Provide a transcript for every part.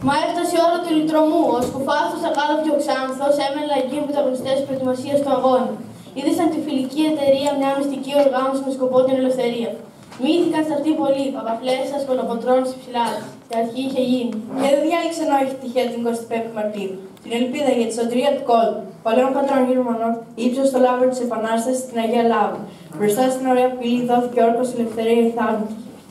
Μα έφτασε η ώρα του ηλεκτρομού. Ο σκουφάστος Αγάλοπ και ο Ξάνθος έμεναν να γίνουν πρωταγωνιστές της προετοιμασίας του αγώνα. Ίδρυσαν τη φιλική εταιρεία, μια μυστική οργάνωση με σκοπό την ελευθερία. Μύθηκαν σε αυτή πολύ, Παπαφλέσσας, Κολοποτρώνης, Ψηλάτης. Στην αρχή είχε γίνει. Και δεν διάλεξαν όχι τυχαία την 25η Μαρτίου. Την ελπίδα για τη σωτηρία του κόλπου. Παλαιών πατρών Γερμανών, ύψος στο λάβρο της Επανάστασης στην Αγία Λάβρη. Μπροστά στην ωραία πύλη δόθηκε όρκος ελευθερία ή θάνατος.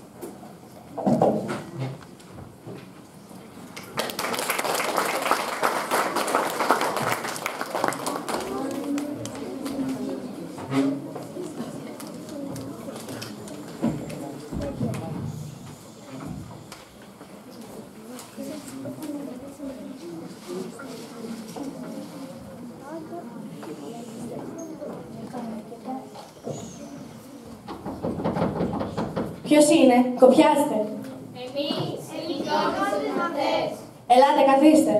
Ποιος είναι, κοπιάστε. Εμείς, οι μαθές. Ελάτε, καθίστε.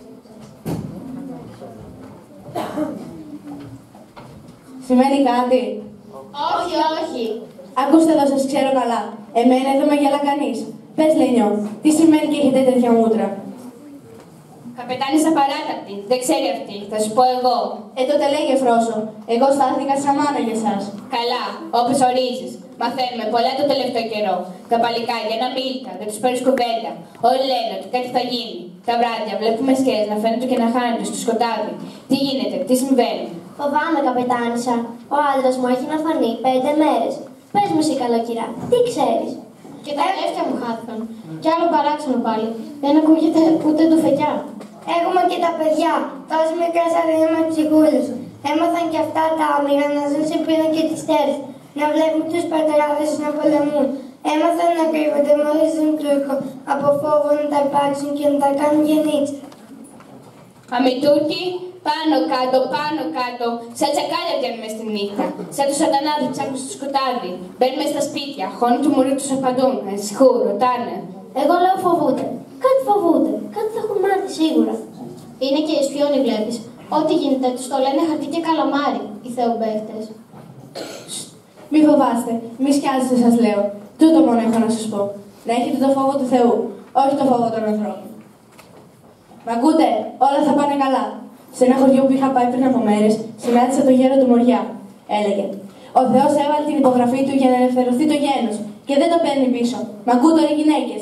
Σημαίνει κάτι. Όχι, όχι. Ακούστε εδώ, σας ξέρω καλά. Εμένα εδώ με γελά κανείς. Πες, Λένιο, τι σημαίνει και έχετε τέτοια μούτρα. Καπετάνισσα παράτακτη. Δεν ξέρει αυτή. Θα σου πω εγώ. Τότε λέγε, Φρόσο. Εγώ στάθηκα σαν μάνα για εσάς. Καλά, όπως ορίζεις. Μαθαίνουμε πολλά το τελευταίο καιρό. Τα παλικάρια να μίλητα, δεν τους παίρνεις κουβέντα. Όλοι λένε ότι κάτι θα γίνει. Τα βράδια βλέπουμε σκές να φαίνονται και να χάνονται στο σκοτάδι. Τι γίνεται, τι συμβαίνει. Φοβάμαι, καπετάνισσα. Ο άντρας μου έχει να φανεί 5 μέρες. Πες μου εσύ, καλοκυρά, τι ξέρεις. Και τα αδέρφια μου χάθηκαν. Κι άλλο παράξενο πάλι. Δεν ακούγεται ούτε του φεκιά. Έχουμε και τα παιδιά, τόσες μικρές αδύναμες ψυχούλες. Έμαθαν και αυτά τα άμυρα να ζουν σε πείνα και τις τέρες, να βλέπουν τους πατεράδες να πολεμούν. Έμαθαν να κρύβονται μόλις δουν Τούρκο, από φόβο να τα υπάρξουν και να τα κάνουν γεννήτια. Αμητούρκοι, πάνω κάτω, σαν τσακάλια βγαίνουν μες στη νύχτα. Σαν τους σατανάδες ψάχνουν στο σκοτάδι. Μπαίνουν στα σπίτια, χώνουν του μωρού τους απαντούν, ανησυχούν, ρωτάνε. Εγώ λέω φοβούνται. Κάτι θα έχουν μάθει σίγουρα. Είναι και οι σπιόνοι, βλέπεις. Ό,τι γίνεται, τους το λένε χαρτί και καλαμάρι, οι θεομπαίχτες. Μη φοβάστε, μη σκιάζεστε, σας λέω. Τούτο μόνο έχω να σας πω. Να έχετε το φόβο του Θεού, όχι το φόβο των ανθρώπων. Μ' ακούτε, όλα θα πάνε καλά. Σε ένα χωριό που είχα πάει πριν από μέρες, συνάντησα τον γέρο του Μοριά. Έλεγε: Ο Θεός έβαλε την υπογραφή του για να ελευθερωθεί το γένος και δεν το παίρνει πίσω. Μ' ακούτε, όλοι οι γυναίκες.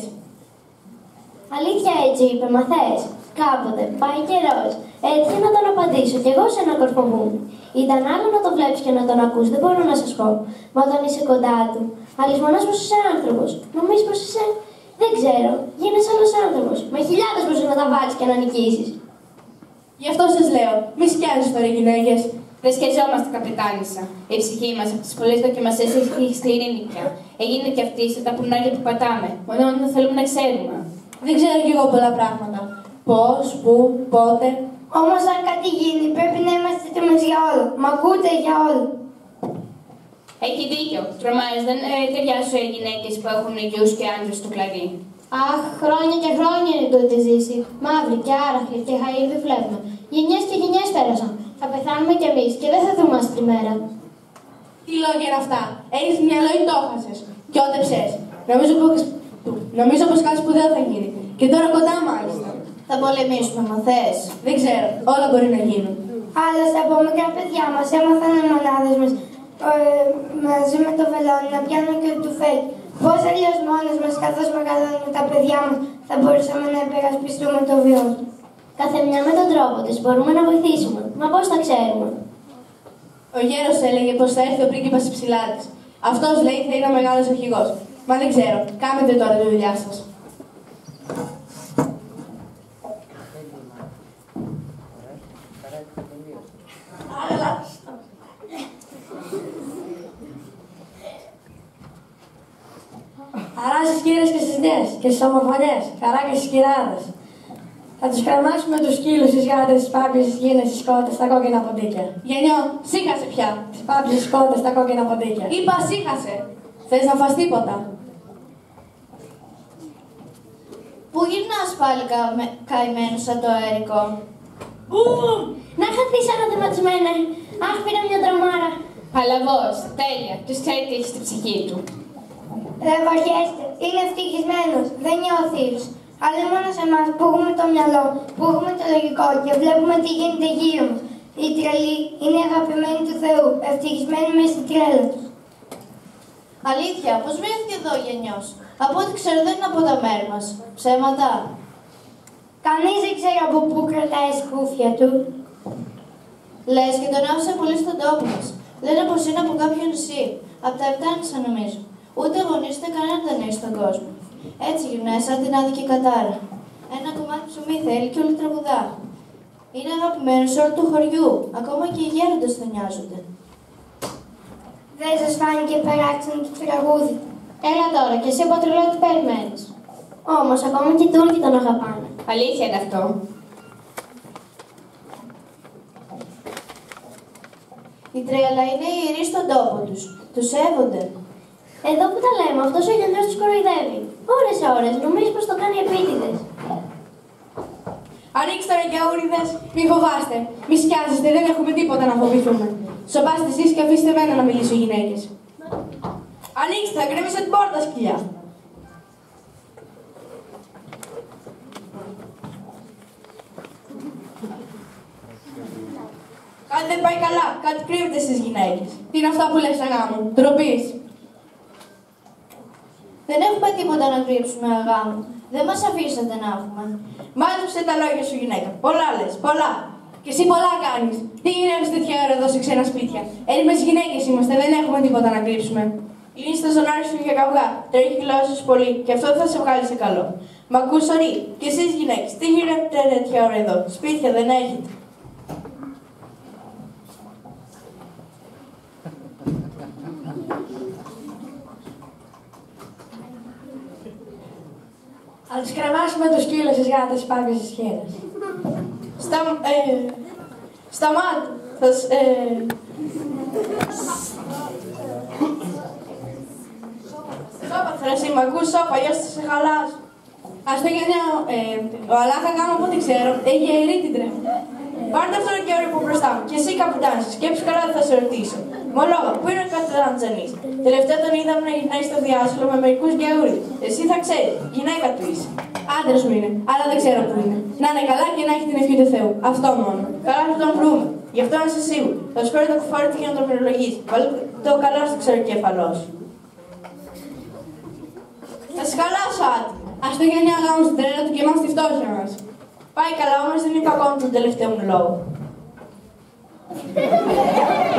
Αλήθεια έτσι είπε, μαθές. Κάποτε, πάει καιρός. Έτυχε να τον απαντήσω κι εγώ σε ένα κορφοβούμι. Ήταν άλλο να το βλέπεις και να τον ακούς, δεν μπορώ να σας πω. Μα όταν είσαι κοντά του, αλυσμονάς πως είσαι άνθρωπος. Νομίζεις πως είσαι. Δεν ξέρω. Γίνεσαι άλλος άνθρωπος. Με χιλιάδες μπορείς να τα βάλεις και να νικήσεις. Γι' αυτό σας λέω, μη σκιάζεις τώρα οι γυναίκες. Δεν σκιαζόμαστε, καπετάνισσα. Η ψυχή μας από τις πολλές δοκιμασίες έχει σκληρή νύχια. Έγινε και αυτή σε τα πουνάρια που πατάμε. Μόνο θέλουμε να ξέρουμε. Δεν ξέρω κι εγώ πολλά πράγματα. Πώς, πού, πότε. Όμως αν κάτι γίνει, πρέπει να είμαστε έτοιμες για όλο. Μ' ακούτε για όλο. Έχει δίκιο. Τρομάζεις, δεν ταιριάζουν οι γυναίκες που έχουν γιους και άντρες στο κλαδί. Αχ, χρόνια και χρόνια είναι τούτη ζήση. Μαύροι και άραχλοι και χαΐρδοι βλέπουμε. Γενιές και γενιές πέρασαν. Θα πεθάνουμε κι εμείς και δεν θα δούμε άσπρη μέρα. Τι λόγια είναι αυτά. Έχεις μυαλό ή το χάσες. Κι ότεψες. Νομίζω πως κάτι σπουδαίο θα γίνει. Και τώρα κοντά μάλιστα. Θα πολεμήσουμε, μαθές. Δεν ξέρω. Όλα μπορεί να γίνουν. Άλλωστε από μικρά παιδιά μας έμαθαν οι μονάδες μας μαζί με το βελόνι να πιάνουν και του φέκι. Πώς αλλιώς μόνες μας, καθώς μεγαλώνουμε τα παιδιά μας, θα μπορούσαμε να υπερασπιστούμε το βιό. Κάθε μια με τον τρόπο της μπορούμε να βοηθήσουμε. Μα πώς τα ξέρουμε. Ο γέρος έλεγε πως θα έρθει ο πρίγκιπας της Ψηλάτης. Αυτός λέει θα είναι ο μεγάλος αρχηγός. Μα δεν ξέρω. Κάνετε τώρα τη δουλειά σας. Χαρά στις κύριες και στις νέες και στις ομοφωνιές, χαρά και στις κυράδες. Θα τους κρεμάσουμε τους σκύλους, τις γάτες, τις πάπιες, τις γύνες, τις κότες, τα κόκκινα ποντίκια. Γενιό, σήκασε πια. Τις πάπιες, τις κότες, τα κόκκινα ποντίκια. Είπα σήκασε. Θες να φας τίποτα. Πού γυρνάς πάλι καημένο σαν το αερικό. Να χαθείς αναδεματισμένα. Αχ, πήρα μια τρομάρα. Παλαβός, τέλεια. Τους ξέρει τι έχει στη ψυχή του. Δεν βαριέστε. Είναι ευτυχισμένος. Δεν νιώθει. Αλλά μόνο σε εμάς που έχουμε το μυαλό, που έχουμε το λογικό και βλέπουμε τι γίνεται γύρω μας. Οι τρελοί είναι αγαπημένοι του Θεού, ευτυχισμένοι μέσα στη τρέλα τους. Αλήθεια, πώς βρέθηκε εδώ ο Γενιός? Από ό,τι ξέρω δεν είναι από τα μέρη μας. Ψέματα. Κανείς δεν ξέρει από πού κρατάει σκούφια του. Λες και τον άφησε πολύ στον τόπο μας. Λένε πως είναι από κάποιο νησί. Από τα Επτάνησα νομίζω. Ούτε γονείς ούτε κανένα δεν έχει στον κόσμο. Έτσι γυρνάει σαν την άδικη κατάρα. Ένα κομμάτι ψωμί θέλει και όλοι τραγουδά. Είναι αγαπημένο σε όλο του χωριού. Ακόμα και οι γέροντες τον νοιάζονται. Δεν σας φάνηκε παράξενο το τραγούδι? Έλα τώρα, και εσύ από τρελό τι περιμένεις? Όμως ακόμα και οι Τούρκοι τον αγαπάνε. Αλήθεια είναι αυτό. Οι τρέλα είναι ιεροί στον τόπο τους. Τους σέβονται. Εδώ που τα λέμε, αυτός ο Γενιός τους κοροϊδεύει. Ώρες, νομίζεις πως το κάνει επίτηδες. Ανοίξτε τώρα γιαούριδες, μη φοβάστε. Μη σκιάζεστε, δεν έχουμε τίποτα να φοβηθούμε. Σοπάστε εσείς και αφήστε εμένα να μιλήσω γυναίκες. Ανοίξτε, θα γκρέμισε την πόρτα, σκυλιά. Κάτι δεν πάει καλά, κάτι κρύβεται στις γυναίκες. Τι είναι αυτά που λες, αγά μου, ντροπής. Δεν έχουμε τίποτα να κρύψουμε, αγά μου. Δεν μας αφήσατε να έχουμε. Μάζεψε τα λόγια σου, γυναίκα. Πολλά λες, πολλά. Και εσύ πολλά κάνεις. Τι γίνεται τέτοια ώρα εδώ σε ξένα σπίτια? Έλληνες γυναίκες είμαστε, δεν έχουμε τίποτα να κρύψουμε. Λύνεις το ζωνάρι σου για καυγά. Τρέχει γλώσσες πολύ και αυτό θα σε βγάλει σε καλό. Μ' ακούς, Ωρή? Και εσείς γυναίκες, τι γίνεται τέτοια ώρα εδώ? Σπίτια δεν έχετε? Θα τους κρεμάσουμε το σκύλο στις γάτες της πάπιας της χέρας. Σταμάτα. Σώπα, θρασί, μ' ακούς, σώπα, αλλιώς θα σε χαλάσω. Ας το Γενιά, ο Αλάχα γάμο από ό,τι ξέρω, έχει ιερή την τρέφη. Πάρτε αυτόν τον καιρό που μπροστά μου και εσύ καπιτάνισε. Σκέψου καλά, θα σε ρωτήσω. Μολόγα, πού είναι ο Κατραντζανής? Τελευταία τον είδαμε να γυρνάει στο διάσωλο με μερικούς γιαούριδες. Εσύ θα ξέρεις, γυναίκα του είσαι. Άντρας μου είναι, αλλά δεν ξέρω πού είναι. Να είναι καλά και να έχει την ευχή του Θεού. Αυτό μόνο. Καλά θα τον βρούμε. Γι' αυτό να είσαι σίγουρη. Θα σου φέρω το κουφάρι του για να τον μυρολογήσει. Βάλε το καλά στο ξεροκέφαλό σου. Θα σε χαλάσω, άτομα. Ας το Γενιά γάμο στην τρέλα του και εμάς στη φτώχεια μας. Πάει καλά, όμως δεν είπα ακόμα τον τελευταίο μου λόγο.